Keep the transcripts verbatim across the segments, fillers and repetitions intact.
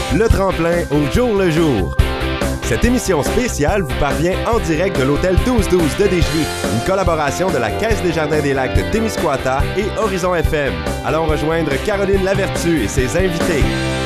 Le Tremplin au jour le jour. Cette émission spéciale vous parvient en direct de l'hôtel douze douze de Desjolies, une collaboration de la Caisse des Jardins des Lacs de Témiscouata et Horizon F M. Allons rejoindre Caroline Lavertu et ses invités.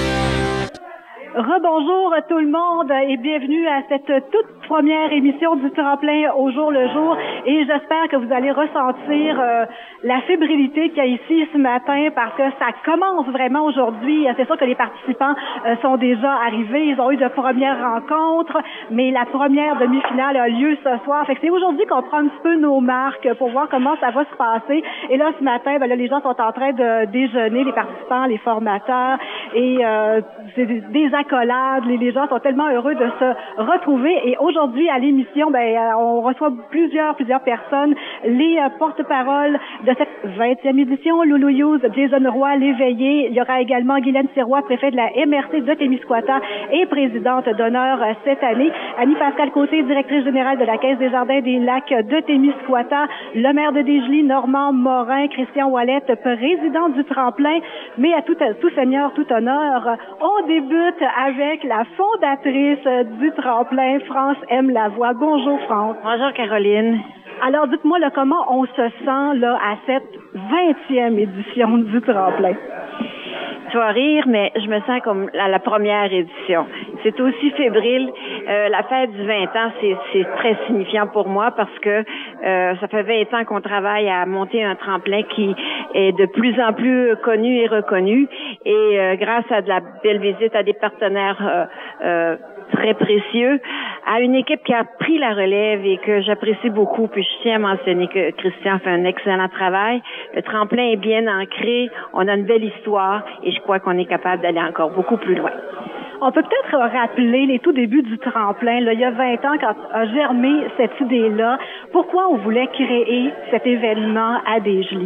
Rebonjour tout le monde et bienvenue à cette toute première émission du Tremplin au jour le jour, et j'espère que vous allez ressentir euh, la fébrilité qu'il y a ici ce matin parce que ça commence vraiment aujourd'hui. C'est sûr que les participants euh, sont déjà arrivés, ils ont eu de premières rencontres, mais la première demi-finale a lieu ce soir. Fait que c'est aujourd'hui qu'on prend un petit peu nos marques pour voir comment ça va se passer. Et là ce matin, ben là, les gens sont en train de déjeuner, les participants, les formateurs, et euh, c'est des, des accolades. Les, les gens sont tellement heureux de se retrouver. Et aujourd'hui, à l'émission, ben, on reçoit plusieurs, plusieurs personnes. Les euh, porte-paroles de cette vingtième édition, Loulou Hughes, Jason Roy, l'éveillé. Il y aura également Guylaine Sirois, préfet de la M R C de Témiscouata et présidente d'honneur euh, cette année. Annie-Pascale Côté, directrice générale de la Caisse des Jardins des Lacs de Témiscouata. Le maire de Desjolies, Normand Morin. Christian Ouellette, président du Tremplin. Mais à tout, tout seigneur, tout honneur, on débute avec la fondatrice du Tremplin, France M. Lavoie. Bonjour, France. Bonjour, Caroline. Alors, dites-moi là, comment on se sent là à cette vingtième édition du Tremplin? Tu vas rire, mais je me sens comme à la première édition. C'est aussi fébrile. Euh, la fête du vingt ans, c'est, c'est très signifiant pour moi parce que euh, ça fait vingt ans qu'on travaille à monter un tremplin qui est de plus en plus connu et reconnu. Et euh, grâce à de la belle visite à des partenaires euh, euh, très précieux, à une équipe qui a pris la relève et que j'apprécie beaucoup. Puis je tiens à mentionner que Christian fait un excellent travail. Le tremplin est bien ancré, on a une belle histoire et je crois qu'on est capable d'aller encore beaucoup plus loin. On peut peut-être rappeler les tout débuts du tremplin, là, il y a vingt ans, quand a germé cette idée-là. Pourquoi on voulait créer cet événement à Desjolies?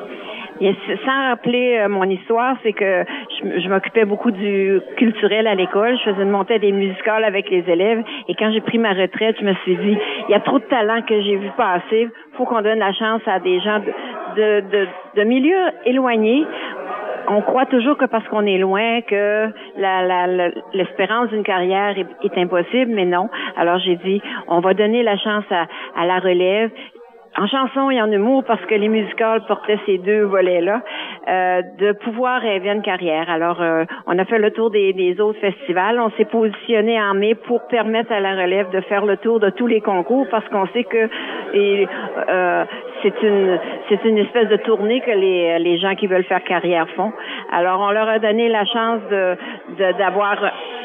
Et sans rappeler euh, mon histoire, c'est que je, je m'occupais beaucoup du culturel à l'école. Je faisais une montée des musicales avec les élèves. Et quand j'ai pris ma retraite, je me suis dit, il y a trop de talents que j'ai vu passer. Faut qu'on donne la chance à des gens de, de, de, de milieux éloignés. On croit toujours que parce qu'on est loin, que la, la, la, l'espérance d'une carrière est, est impossible, mais non. Alors j'ai dit, on va donner la chance à, à la relève. En chanson et en humour, parce que les musicals portaient ces deux volets-là, euh, de pouvoir rêver une carrière. Alors, euh, on a fait le tour des, des autres festivals. On s'est positionné en mai pour permettre à la relève de faire le tour de tous les concours, parce qu'on sait que et, euh, c'est une c'est une espèce de tournée que les les gens qui veulent faire carrière font. Alors, on leur a donné la chance de, de d'avoir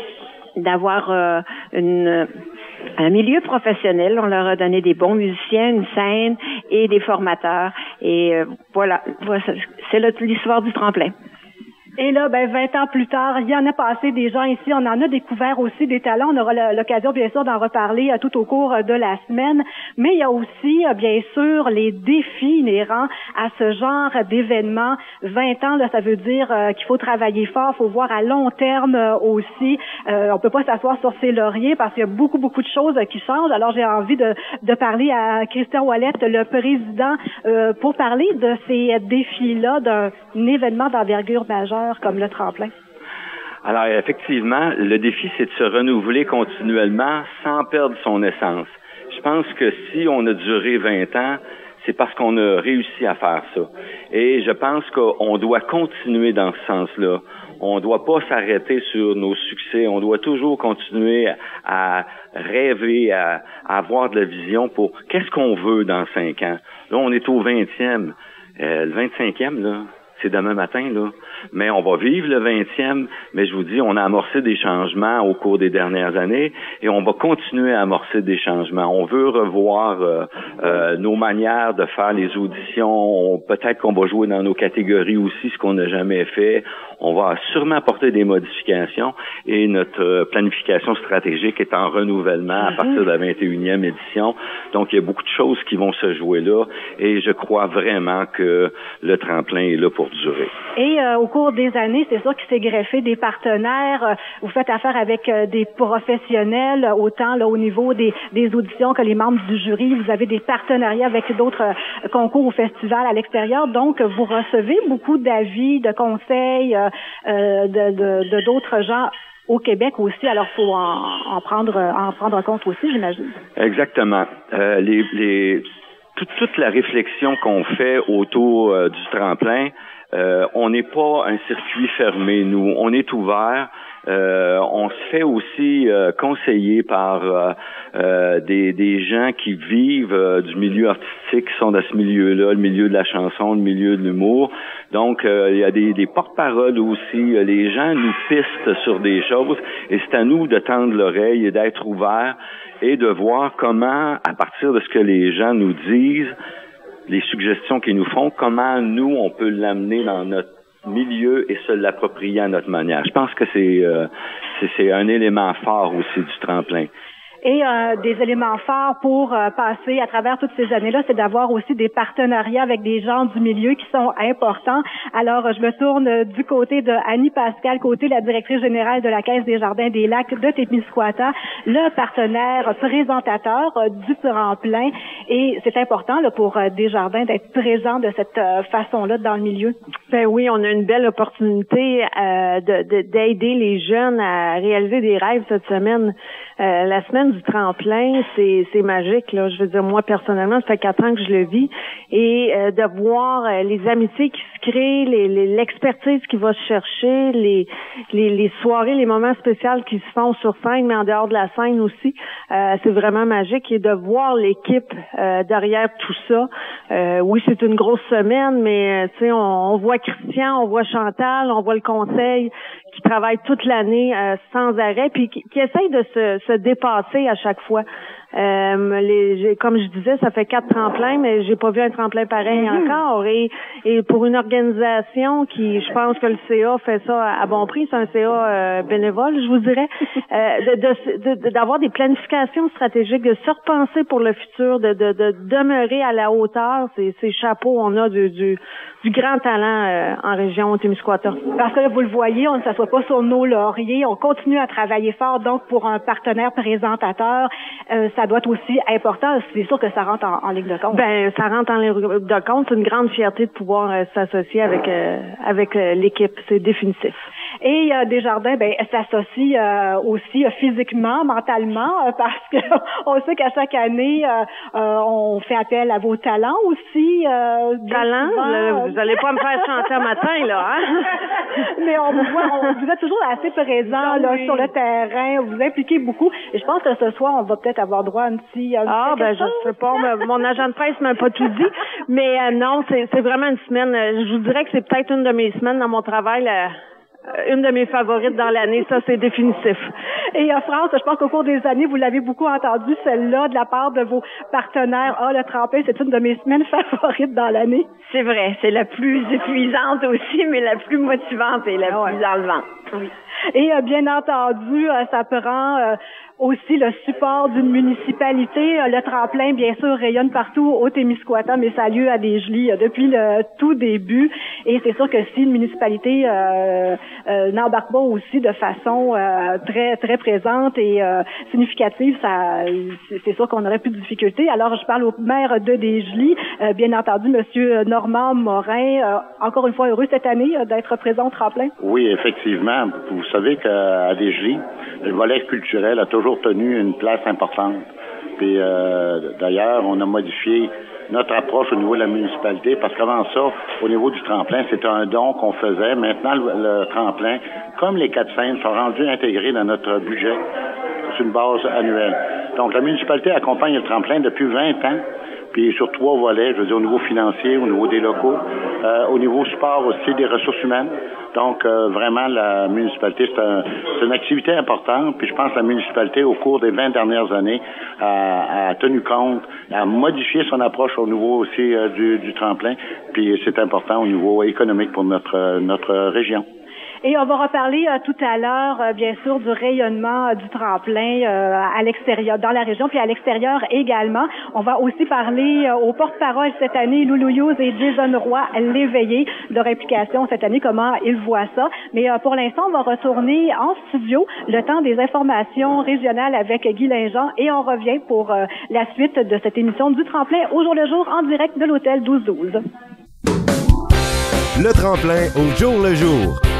d'avoir euh, une un milieu professionnel. On leur a donné des bons musiciens, une scène et des formateurs. Et euh, voilà, voilà, c'est l'histoire du tremplin. Et là, ben, vingt ans plus tard, il y en a passé des gens ici. On en a découvert aussi des talents. On aura l'occasion, bien sûr, d'en reparler tout au cours de la semaine. Mais il y a aussi, bien sûr, les défis inhérents à ce genre d'événement. vingt ans, là, ça veut dire euh, qu'il faut travailler fort, il faut voir à long terme euh, aussi. Euh, on peut pas s'asseoir sur ses lauriers parce qu'il y a beaucoup, beaucoup de choses qui changent. Alors, j'ai envie de, de parler à Christian Ouellette, le président, euh, pour parler de ces défis-là d'un événement d'envergure majeure comme le tremplin. Alors, effectivement, le défi, c'est de se renouveler continuellement sans perdre son essence. Je pense que si on a duré vingt ans, c'est parce qu'on a réussi à faire ça. Et je pense qu'on doit continuer dans ce sens-là. On ne doit pas s'arrêter sur nos succès. On doit toujours continuer à rêver, à, à avoir de la vision pour qu'est-ce qu'on veut dans cinq ans. Là, on est au vingtième. Euh, le vingt-cinquième, là, c'est demain matin, là. Mais on va vivre le vingtième, mais je vous dis, on a amorcé des changements au cours des dernières années et on va continuer à amorcer des changements. On veut revoir euh, euh, nos manières de faire les auditions. On, peut-être qu'on va jouer dans nos catégories aussi, ce qu'on n'a jamais fait. On va sûrement apporter des modifications et notre euh, planification stratégique est en renouvellement à partir de la vingt et unième édition. Donc, il y a beaucoup de choses qui vont se jouer là et je crois vraiment que le tremplin est là pour durer. Et euh, au cours des années, c'est sûr qu'il s'est greffé des partenaires. Vous faites affaire avec euh, des professionnels, autant là au niveau des, des auditions que les membres du jury. Vous avez des partenariats avec d'autres euh, concours ou festivals à l'extérieur. Donc, vous recevez beaucoup d'avis, de conseils euh, euh, de, de, de d'autres gens au Québec aussi. Alors, faut en, en prendre en prendre compte aussi, j'imagine. Exactement. Euh, les, les toute, toute la réflexion qu'on fait autour euh, du tremplin, euh, on n'est pas un circuit fermé. Nous, on est ouvert. Euh, on se fait aussi euh, conseiller par euh, euh, des, des gens qui vivent euh, du milieu artistique, qui sont dans ce milieu-là, le milieu de la chanson, le milieu de l'humour. Donc, euh, il y a des, des porte-paroles aussi. Les gens nous pistent sur des choses et c'est à nous de tendre l'oreille et d'être ouverts et de voir comment, à partir de ce que les gens nous disent, les suggestions qu'ils nous font, comment nous, on peut l'amener dans notre milieu et se l'approprier à notre manière. Je pense que c'est, euh, c'est, c'est un élément fort aussi du tremplin. Et euh, des éléments forts pour euh, passer à travers toutes ces années-là, c'est d'avoir aussi des partenariats avec des gens du milieu qui sont importants. Alors, je me tourne du côté de Annie Pascal, côté la directrice générale de la Caisse des Jardins des Lacs de Témiscouata, le partenaire présentateur euh, du tremplin. Et c'est important là, pour euh, Desjardins d'être présent de cette euh, façon-là dans le milieu. Ben oui, on a une belle opportunité euh, de, de, d'aider les jeunes à réaliser des rêves cette semaine. Euh, la semaine du tremplin, c'est c'est magique là. Je veux dire, moi personnellement, ça fait quatre ans que je le vis et euh, de voir euh, les amitiés qui se créent, les, les, l'expertise qui va se chercher, les, les les soirées, les moments spéciaux qui se font sur scène, mais en dehors de la scène aussi, euh, c'est vraiment magique. Et de voir l'équipe euh, derrière tout ça. Euh, oui, c'est une grosse semaine, mais euh, tu sais, on, on voit Christian, on voit Chantal, on voit le conseil qui travaille toute l'année euh, sans arrêt, puis qui, qui essaye de se, se dépasser à chaque fois. Euh, les, j'ai, comme je disais, ça fait quatre tremplins, mais j'ai pas vu un tremplin pareil mm-hmm. encore. Et, et pour une organisation qui, je pense que le C A fait ça à, à bon prix, c'est un C A euh, bénévole, je vous dirais, euh, de, de, de, d'avoir des planifications stratégiques, de se repenser pour le futur, de, de, de demeurer à la hauteur. C'est, c'est chapeau, on a du, du, du grand talent euh, en région Témiscouata. Parce que là, vous le voyez, on ne s'assoit pas sur nos lauriers, on continue à travailler fort. Donc, pour un partenaire présentateur, euh, ça doit être aussi important. C'est sûr que ça rentre en, en ligne de compte. Ben, ça rentre en ligne de compte. C'est une grande fierté de pouvoir euh, s'associer avec euh, avec euh, l'équipe. C'est définitif. Et euh, Desjardins, ben, s'associe euh, aussi euh, physiquement, mentalement, euh, parce que on sait qu'à chaque année, euh, euh, on fait appel à vos talents aussi. Euh, talents? Le, vous allez pas me faire chanter un matin, là, hein? Mais on vous voit, on, vous êtes toujours assez présent là, oui. sur le terrain, vous vous impliquez beaucoup. Et je pense que ce soir, on va peut-être avoir droit à un petit... Un ah, ben je sais pas, mon agent de presse m'a pas tout dit. Mais euh, non, c'est, c'est vraiment une semaine. Je vous dirais que c'est peut-être une de mes semaines dans mon travail, là, une de mes favorites dans l'année, ça c'est définitif. Et euh, France, je pense qu'au cours des années, vous l'avez beaucoup entendu, celle-là, de la part de vos partenaires. Ah, le tremplin, c'est une de mes semaines favorites dans l'année. C'est vrai, c'est la plus épuisante aussi, mais la plus motivante et la ah ouais. plus enlevante. Oui. Et euh, bien entendu, euh, ça prend euh, aussi le support d'une municipalité. Euh, le tremplin, bien sûr, rayonne partout au Témiscouata, mais ça a lieu à Desjolies euh, depuis le tout début. Et c'est sûr que si une municipalité euh, euh, n'embarque pas aussi de façon euh, très très présente et euh, significative, ça, c'est, c'est sûr qu'on aurait plus de difficultés. Alors, je parle au maire de Desjolies, euh, bien entendu, Monsieur Normand Morin. Euh, encore une fois, heureux cette année euh, d'être présent au tremplin. Oui, effectivement. Vous savez qu'à Desjolies, le volet culturel a toujours tenu une place importante. Puis euh, d'ailleurs, on a modifié notre approche au niveau de la municipalité parce qu'avant ça, au niveau du tremplin, c'était un don qu'on faisait. Maintenant, le, le tremplin, comme les quatre scènes, sont rendus intégrés dans notre budget sur une base annuelle. Donc, la municipalité accompagne le tremplin depuis vingt ans. Puis sur trois volets, je veux dire au niveau financier, au niveau des locaux, euh, au niveau sport aussi, des ressources humaines. Donc euh, vraiment, la municipalité, c'est, un, c'est une activité importante. Puis je pense que la municipalité, au cours des vingt dernières années, a, a tenu compte, a modifié son approche au niveau aussi euh, du, du tremplin. Puis c'est important au niveau économique pour notre notre région. Et on va reparler euh, tout à l'heure, euh, bien sûr, du rayonnement euh, du tremplin euh, à l'extérieur, dans la région, puis à l'extérieur également. On va aussi parler euh, aux porte-paroles cette année, Loulou Hughes et Jason Roy, l'éveillé, leur implication cette année, comment ils voient ça. Mais euh, pour l'instant, on va retourner en studio, le temps des informations régionales avec Guy Linjean, et on revient pour euh, la suite de cette émission du tremplin au jour le jour en direct de l'hôtel douze douze. Le tremplin au jour le jour.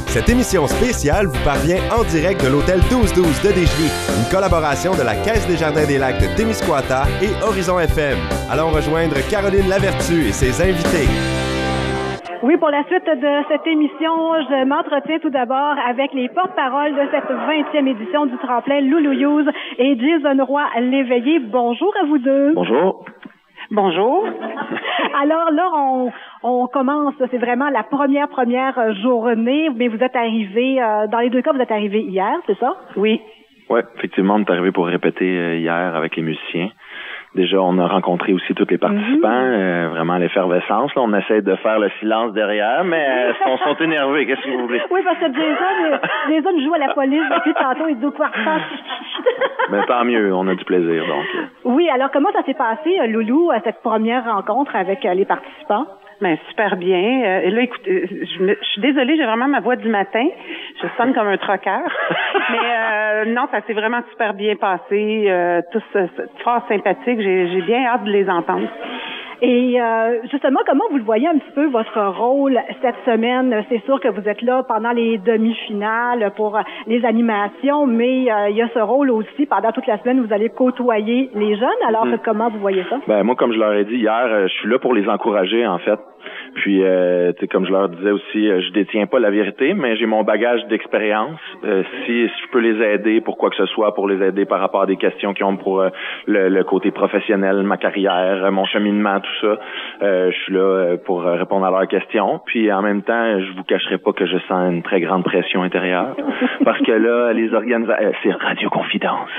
Cette émission spéciale vous parvient en direct de l'hôtel douze douze de Desjardins, une collaboration de la Caisse des Jardins des Lacs de Témiscouata et Horizon F M. Allons rejoindre Caroline Lavertu et ses invités. Oui, pour la suite de cette émission, je m'entretiens tout d'abord avec les porte-paroles de cette vingtième édition du tremplin Loulou Youth et Jason Roy Léveillé. Bonjour à vous deux. Bonjour. Bonjour. Alors là, on, on commence, c'est vraiment la première, première journée, mais vous êtes arrivés, euh, dans les deux cas, vous êtes arrivés hier, c'est ça? Oui. Oui, effectivement, on est arrivé pour répéter hier avec les musiciens. Déjà, on a rencontré aussi tous les participants, mm-hmm. euh, vraiment l'effervescence. Là, on essaie de faire le silence derrière, mais euh, ils sont énervés. Qu'est-ce que vous voulez? Oui, parce que Jason, Jason joue à la police depuis tantôt, il dit quoi faire. Mais tant mieux, on a du plaisir, donc. Oui, alors comment ça s'est passé, Loulou, à cette première rencontre avec euh, les participants? Ben super bien. Euh, et là, écoutez, je, me, je suis désolée, j'ai vraiment ma voix du matin. Je sonne comme un troqueur. Mais euh, non, ça s'est vraiment super bien passé. Euh, tous euh, fort sympathiques. J'ai, j'ai bien hâte de les entendre. Et euh, justement, comment vous le voyez un petit peu, votre rôle cette semaine? C'est sûr que vous êtes là pendant les demi-finales pour les animations, mais euh, il y a ce rôle aussi, pendant toute la semaine, vous allez côtoyer les jeunes. Alors, mmh. comment vous voyez ça? Ben moi, comme je leur ai dit hier, je suis là pour les encourager, en fait. Puis, euh, tu sais, comme je leur disais aussi, je détiens pas la vérité, mais j'ai mon bagage d'expérience. Euh, si, si je peux les aider pour quoi que ce soit, pour les aider par rapport à des questions qu'ils ont pour euh, le, le côté professionnel, ma carrière, mon cheminement, tout ça, euh, je suis là pour répondre à leurs questions. Puis, en même temps, je vous cacherai pas que je sens une très grande pression intérieure, parce que là, les organisateurs, c'est Radio Confidence.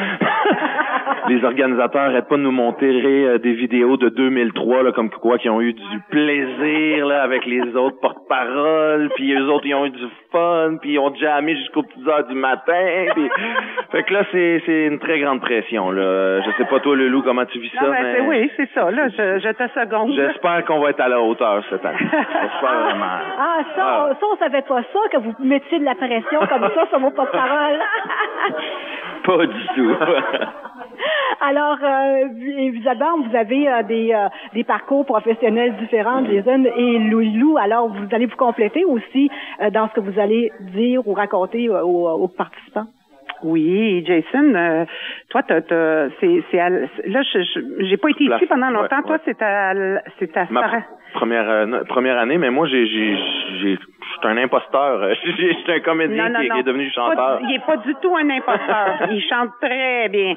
Les organisateurs n'arrêtent pas de nous montrer des vidéos de deux mille trois, là, comme quoi qui ont eu du plaisir là avec les autres porte-paroles, puis eux autres ils ont eu du fun, puis ils ont jammé jusqu'aux petites heures du matin. Puis... fait que là c'est c'est une très grande pression là. Je sais pas toi Loulou comment tu vis ça, non, ben, mais c'est, oui c'est ça là. Je, je te seconde. J'espère qu'on va être à la hauteur cette année. J'espère ah, vraiment. Ah ça, ah. ça on savait pas ça que vous mettiez de la pression comme ça sur vos porte-paroles. Pas du tout. Alors, euh, évidemment, vous avez euh, des, euh, des parcours professionnels différents, Jason et Loulou. Alors, vous allez vous compléter aussi euh, dans ce que vous allez dire ou raconter euh, aux, aux participants. Oui, Jason, euh, toi, t'as, t'as, c'est, c'est, à, là, je, je, j'ai pas été ici pendant longtemps. Ouais, toi, ouais. c'est à, c'est à Ma pr- première, euh, première année, mais moi, j'ai, j'ai, j'ai, je suis un imposteur. Je suis un comédien non, non, qui, non. qui est devenu chanteur. Pas, il est pas du tout un imposteur. Il chante très bien.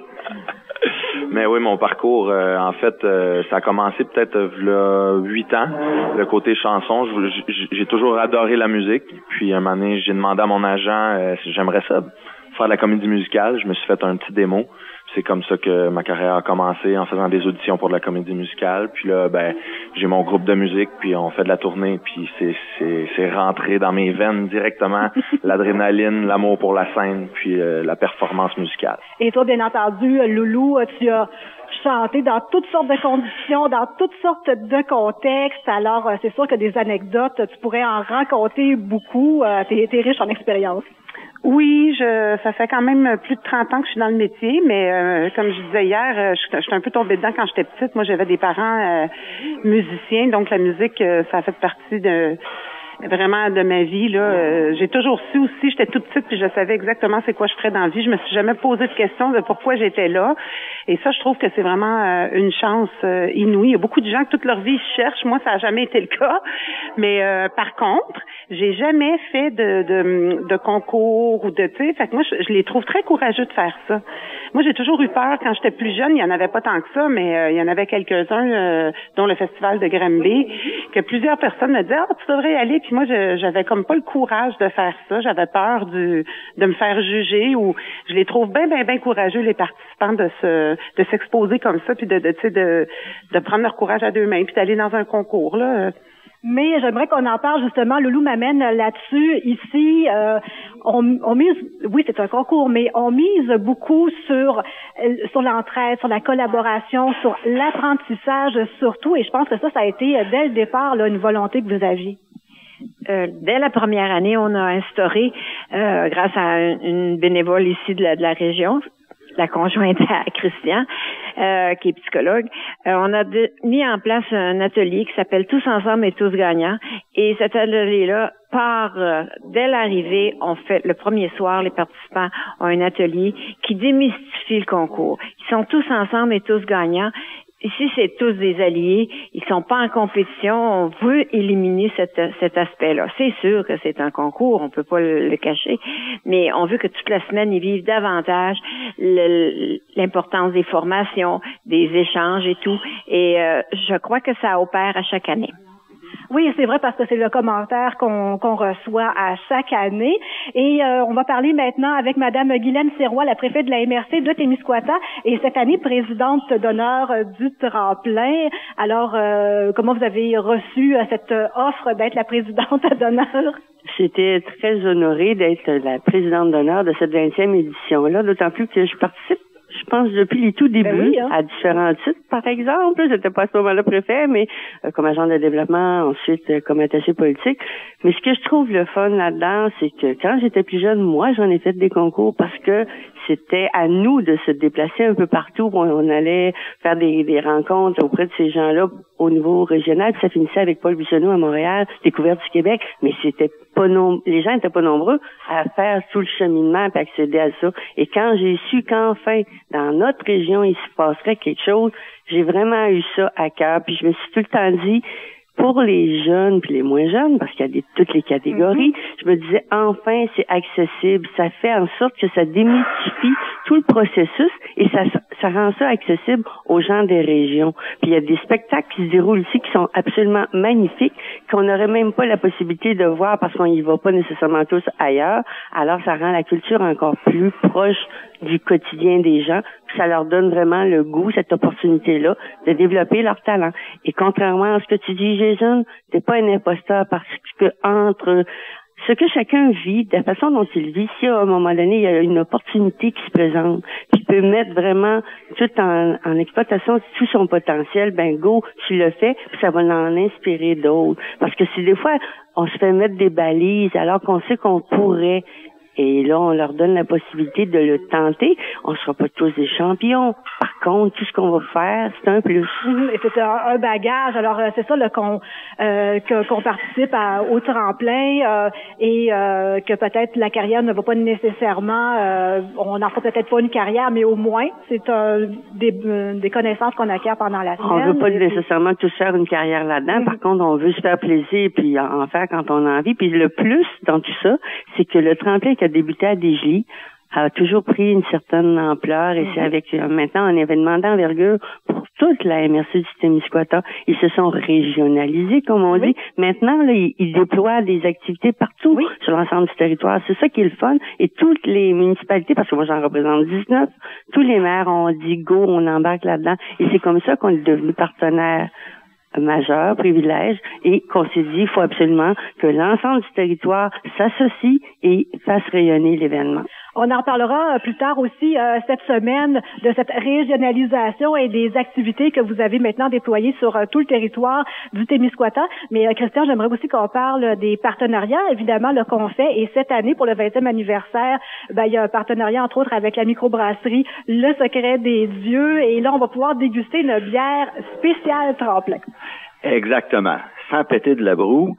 Mais oui, mon parcours, euh, en fait, euh, ça a commencé peut-être là huit ans, le côté chanson. Je, je, j'ai toujours adoré la musique. Puis un moment donné, j'ai demandé à mon agent euh, si j'aimerais ça, faire de la comédie musicale. Je me suis fait un petit démo. C'est comme ça que ma carrière a commencé, en faisant des auditions pour de la comédie musicale. Puis là, ben, j'ai mon groupe de musique, puis on fait de la tournée, puis c'est c'est c'est rentré dans mes veines directement l'adrénaline, l'amour pour la scène, puis euh, la performance musicale. Et toi, bien entendu, Loulou, tu as chanté dans toutes sortes de conditions, dans toutes sortes de contextes. Alors, c'est sûr que des anecdotes, tu pourrais en raconter beaucoup. T'es, t'es riche en expérience. Oui, je ça fait quand même plus de trente ans que je suis dans le métier, mais euh, comme je disais hier, je, je suis un peu tombée dedans quand j'étais petite. Moi, j'avais des parents euh, musiciens, donc la musique, euh, ça a fait partie de vraiment de ma vie là. Euh, j'ai toujours su aussi, j'étais toute petite puis je savais exactement c'est quoi je ferais dans la vie. Je me suis jamais posé de questions de pourquoi j'étais là. Et ça, je trouve que c'est vraiment euh, une chance euh, inouïe. Il y a beaucoup de gens que toute leur vie cherchent. Moi, ça a jamais été le cas. Mais euh, par contre, j'ai jamais fait de, de, de concours ou de, tu sais, fait que moi, je, je les trouve très courageux de faire ça. Moi, j'ai toujours eu peur quand j'étais plus jeune. Il y en avait pas tant que ça, mais euh, il y en avait quelques-uns, euh, dont le festival de Granby, que plusieurs personnes me disaient, ah, tu devrais y aller. Puis moi, je, j'avais comme pas le courage de faire ça. J'avais peur du, de me faire juger. Ou je les trouve bien, bien, bien courageux les participants de se, de s'exposer comme ça, puis de, de, tu sais, de, de prendre leur courage à deux mains, puis d'aller dans un concours là. Mais j'aimerais qu'on en parle justement. Loulou m'amène là-dessus. Ici, euh, on, on mise, oui, c'est un concours, mais on mise beaucoup sur sur l'entraide, sur la collaboration, sur l'apprentissage surtout. Et je pense que ça, ça a été dès le départ là une volonté que vous aviez. Euh, dès la première année, on a instauré, euh, grâce à une bénévole ici de la, de la région, la conjointe à Christian, euh, qui est psychologue. Euh, on a de, mis en place un atelier qui s'appelle Tous ensemble et tous gagnants. Et cet atelier-là part euh, dès l'arrivée. On fait le premier soir, les participants ont un atelier qui démystifie le concours. Ils sont tous ensemble et tous gagnants. Ici, c'est tous des alliés. Ils sont pas en compétition. On veut éliminer cet, cet aspect-là. C'est sûr que c'est un concours. On peut pas le, le cacher. Mais on veut que toute la semaine, ils vivent davantage le, l'importance des formations, des échanges et tout. Et euh, je crois que ça opère à chaque année. Oui, c'est vrai parce que c'est le commentaire qu'on qu'on reçoit à chaque année. Et euh, on va parler maintenant avec Madame Guylaine Sirois, la préfète de la M R C de Témiscouata et cette année présidente d'honneur euh, du tremplin. Alors, euh, comment vous avez reçu euh, cette offre d'être la présidente d'honneur? J'étais très honorée d'être la présidente d'honneur de cette vingtième édition-là, d'autant plus que je participe, je pense, depuis les tout débuts, ben oui, hein. à différents titres. Par exemple, j'étais pas à ce moment-là préfet, mais euh, comme agent de développement, ensuite euh, comme attaché politique. Mais ce que je trouve le fun là-dedans, c'est que quand j'étais plus jeune, moi, j'en ai fait des concours parce que c'était à nous de se déplacer un peu partout. On, on allait faire des, des rencontres auprès de ces gens-là au niveau régional. Puis ça finissait avec Paul Buissonneau à Montréal, Découverte du Québec. Mais c'était pas nom... les gens étaient pas nombreux à faire tout le cheminement et accéder à ça. Et quand j'ai su qu'enfin, dans notre région, il se passerait quelque chose, j'ai vraiment eu ça à cœur. Puis je me suis tout le temps dit, pour les jeunes puis les moins jeunes, parce qu'il y a des, toutes les catégories, mm-hmm. je me disais, enfin, c'est accessible. Ça fait en sorte que ça démystifie tout le processus et ça, ça rend ça accessible aux gens des régions. Puis il y a des spectacles qui se déroulent ici qui sont absolument magnifiques, qu'on n'aurait même pas la possibilité de voir parce qu'on y va pas nécessairement tous ailleurs. Alors, ça rend la culture encore plus proche du quotidien des gens. Puis ça leur donne vraiment le goût, cette opportunité-là, de développer leur talent. Et contrairement à ce que tu dis, Jason, t'es pas un imposteur parce que entre ce que chacun vit, de la façon dont il vit, si à un moment donné, il y a une opportunité qui se présente, qui peut mettre vraiment tout en, en exploitation tout son potentiel, ben go, tu le fais, puis ça va en inspirer d'autres. Parce que si des fois, on se fait mettre des balises alors qu'on sait qu'on pourrait, et là, on leur donne la possibilité de le tenter. On ne sera pas tous des champions. Par contre, tout ce qu'on va faire, c'est un plus. Et c'est un, un bagage. Alors, euh, c'est ça là, qu'on euh, que, qu'on participe à, au tremplin euh, et euh, que peut-être la carrière ne va pas nécessairement, euh, on n'en fera peut-être pas une carrière, mais au moins, c'est euh, des, euh, des connaissances qu'on acquiert pendant la semaine. On ne veut pas nécessairement tous faire une carrière là-dedans. Mm-hmm. Par contre, on veut se faire plaisir puis en faire quand on a envie. Puis le plus dans tout ça, c'est que le tremplin qui a débuté à Desjolies a toujours pris une certaine ampleur et mm-hmm. c'est avec euh, maintenant un événement d'envergure pour toute la M R C du Témiscouata. Ils se sont régionalisés, comme on oui. dit. Maintenant, là, ils, ils déploient des activités partout oui. sur l'ensemble du territoire. C'est ça qui est le fun. Et toutes les municipalités, parce que moi j'en représente dix-neuf, tous les maires ont dit go, on embarque là-dedans. Et c'est comme ça qu'on est devenu partenaire majeur, privilège, et qu'on s'est dit, il faut absolument que l'ensemble du territoire s'associe et fasse rayonner l'événement. On en reparlera plus tard aussi euh, cette semaine de cette régionalisation et des activités que vous avez maintenant déployées sur euh, tout le territoire du Témiscouata. Mais euh, Christian, j'aimerais aussi qu'on parle des partenariats, évidemment, là, qu'on fait. Et cette année, pour le vingtième anniversaire, ben, il y a un partenariat, entre autres, avec la microbrasserie Le Secret des Dieux. Et là, on va pouvoir déguster une bière spéciale tremplin. Exactement. Sans péter de la broue.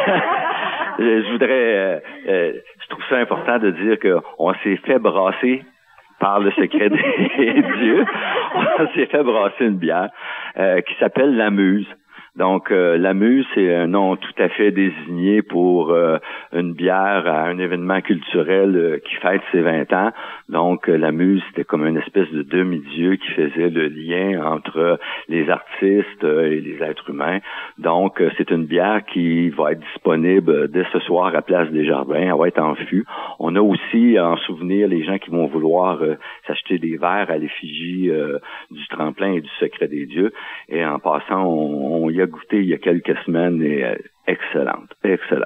Je voudrais, euh, euh, je trouve ça important de dire qu'on s'est fait brasser par le secret des dieux. On s'est fait brasser une bière euh, qui s'appelle la Muse. Donc, euh, la Muse, c'est un nom tout à fait désigné pour euh, une bière à un événement culturel euh, qui fête ses vingt ans. Donc, euh, la Muse, c'était comme une espèce de demi-dieu qui faisait le lien entre les artistes euh, et les êtres humains. Donc, euh, c'est une bière qui va être disponible dès ce soir à Place des Jardins. Elle va être en fût. On a aussi en souvenir les gens qui vont vouloir euh, s'acheter des verres à l'effigie euh, du tremplin et du secret des dieux. Et en passant, on, on y a goûté il y a quelques semaines et euh, excellente, excellente.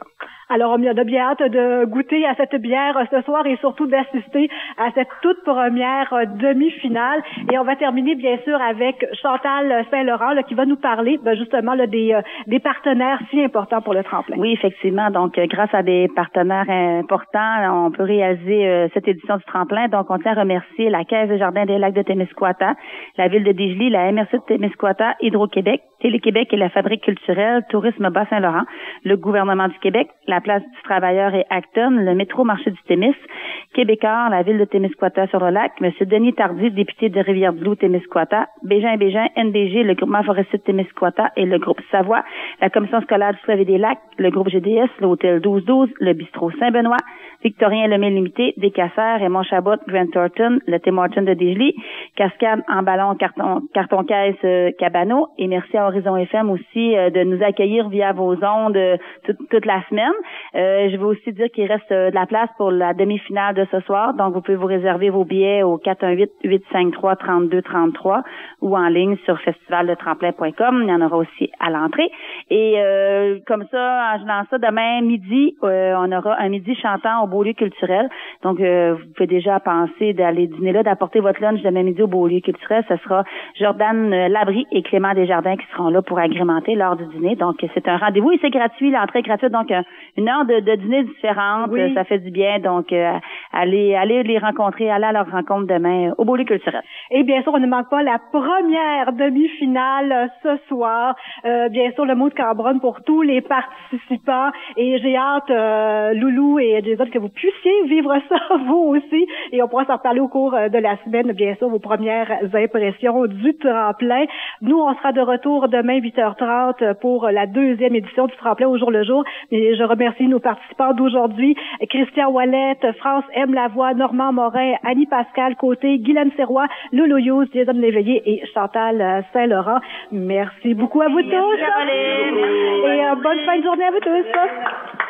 Alors, on a bien hâte de goûter à cette bière ce soir et surtout d'assister à cette toute première demi-finale. Et on va terminer, bien sûr, avec Chantal Saint-Laurent, là, qui va nous parler, ben, justement, là, des, des partenaires si importants pour le tremplin. Oui, effectivement. Donc, grâce à des partenaires importants, on peut réaliser euh, cette édition du tremplin. Donc, on tient à remercier la Caisse des Jardins des Lacs de Témiscouata, la Ville de Desjely, la M R C de Témiscouata, Hydro-Québec, Télé-Québec et la Fabrique culturelle Tourisme Bas-Saint-Laurent, le gouvernement du Québec, la Place du Travailleur et Acton, le métro Marché du Témis, Québécois, la Ville de Témiscouata-sur-le-Lac, M. Denis Tardy, député de Rivière-du-Loup, Témiscouata, Bégin et Bégin, N D G, le groupement forestier de Témiscouata et le groupe Savoie, la Commission scolaire du Fleuve et des Lacs, le groupe G D S, l'Hôtel douze douze, le bistrot Saint-Benoît, Victorien Lemay Limité, Descassères, Raymond Chabot, Grant Thornton, le Tim Hortons de Desjely, Cascade en ballon, carton, carton caisse, euh, Cabano, et merci à Horizon F M aussi euh, de nous accueillir via vos ondes euh, toute, toute la semaine. Euh, je veux aussi dire qu'il reste euh, de la place pour la demi-finale de ce soir, donc vous pouvez vous réserver vos billets au quatre un huit, huit cinq trois, trois deux trois trois ou en ligne sur festival de tremplin point com. Il y en aura aussi à l'entrée. Et euh, comme ça, en jouant ça, demain midi, euh, on aura un midi chantant au Beaulieu culturel. Donc, euh, vous pouvez déjà penser d'aller dîner là, d'apporter votre lunch demain midi au Beaulieu culturel. Ce sera Jordan Labrie et Clément Desjardins qui seront là pour agrémenter l'heure du dîner. Donc, c'est un rendez-vous et c'est gratuit. L'entrée est gratuite. Donc, une heure de, de dîner différente. Oui. Ça fait du bien. Donc, euh, allez, allez les rencontrer, allez à leur rencontre demain au Beaulieu culturel. Et bien sûr, on ne manque pas la première demi-finale ce soir. Euh, bien sûr, le mot de Cambronne pour tous les participants. Et j'ai hâte, euh, Loulou et Jason, que vous puissiez vivre ça, vous aussi. Et on pourra s'en reparler au cours de la semaine, bien sûr, vos premières impressions du tremplin. Nous, on sera de retour demain, huit heures trente, pour la deuxième édition du tremplin au jour le jour. Et je remercie nos participants d'aujourd'hui. Christian Ouellette, France M. Lavoie, Normand Morin, Annie Pascal Côté, Guylaine Serrois, Loulou Hughes, Jason Léveillé et Chantal Saint-Laurent. Merci beaucoup à vous tous. Merci, et euh, bonne fin de journée à vous tous.